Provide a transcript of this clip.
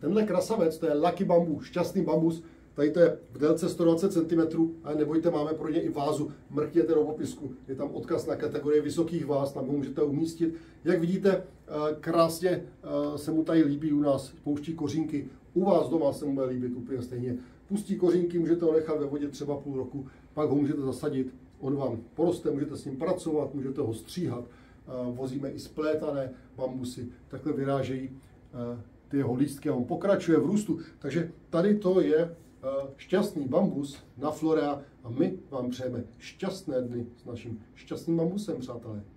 Tenhle krasavec, to je Lucky Bamboo, šťastný bambus. Tady to je v délce 120 cm, ale nebojte, máme pro ně i vázu. Mrkněte do popisku, je tam odkaz na kategorii vysokých váz, tam ho můžete umístit. Jak vidíte, krásně se mu tady líbí u nás, pouští kořínky. U vás doma se mu bude líbit úplně stejně. Pustí kořínky, můžete ho nechat ve vodě třeba půl roku, pak ho můžete zasadit, on vám poroste, můžete s ním pracovat, můžete ho stříhat. Vozíme i splétané bambusy, takhle vyrážejí ty jeho lístky a on pokračuje v růstu. Takže tady to je šťastný bambus na Florea a my vám přejeme šťastné dny s naším šťastným bambusem, přátelé.